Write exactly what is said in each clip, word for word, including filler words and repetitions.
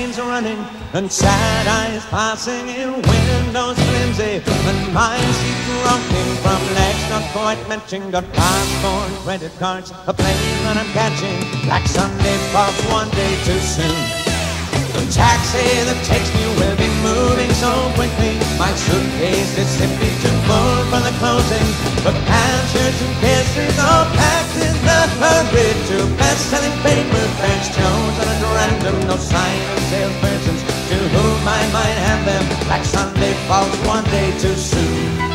hands running, and sad eyes passing in windows flimsy, and my seat rocking from legs not quite matching. Got passport, credit cards, a plane that I'm catching. Black Sunday falls one day too soon. The taxi that takes me will be moving so quickly. My suitcase is simply too full for the closing. But pants, shirts and kisses all packed in the hurry to best-selling paper bags chosen at random. No sign of salespersons to whom I might hand them. Black Sunday falls one day too soon.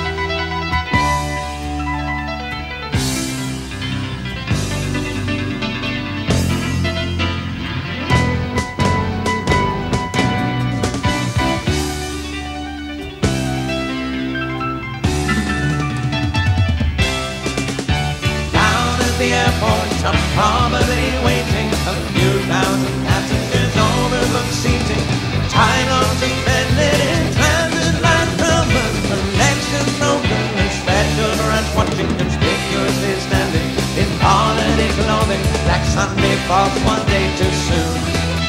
The airport, I'm probably waiting. A few thousand passengers overbooked seating. Tied on to bed in transit line numbers. Connections broken and special branch watching. Conspicuously standing in holiday clothing. Black Sunday falls one day too soon.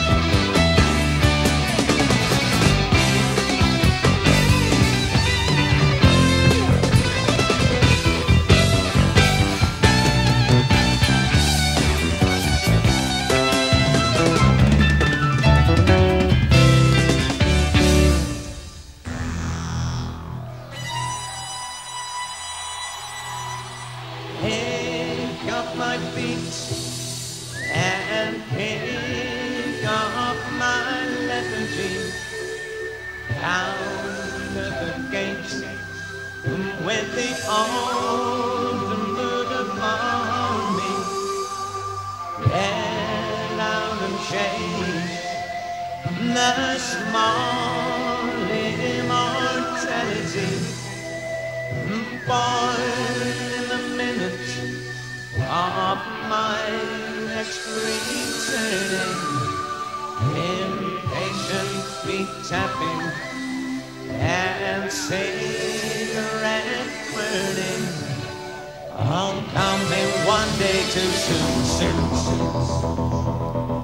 The small immortality born in the minute of my next returning. Impatient feet tapping and cigarette burning. Oh, coming one day too soon, soon, soon.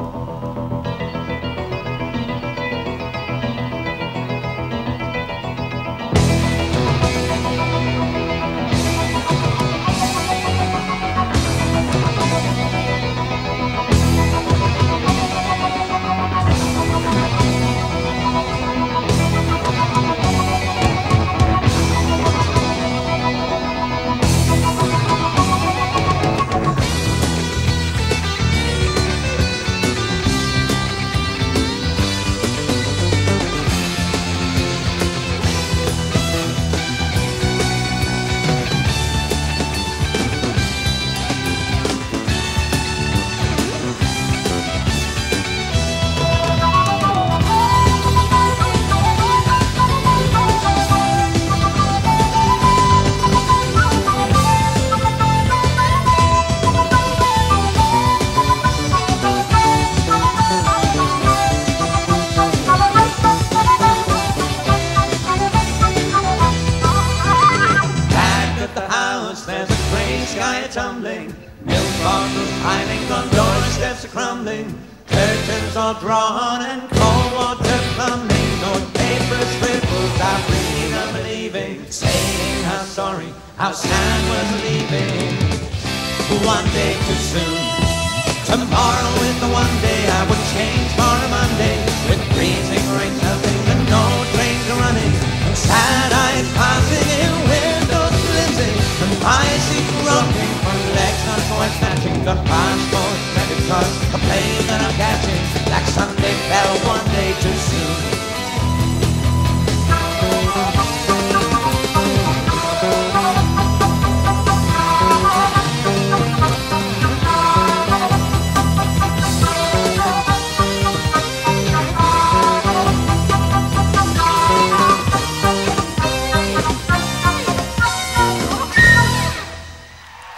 Curtains all drawn and cold water plumbing. Note papers scribbled out reading and believing, saying how sorry, how sad was leaving. One day too soon. Tomorrow is the one day I would change for a Monday.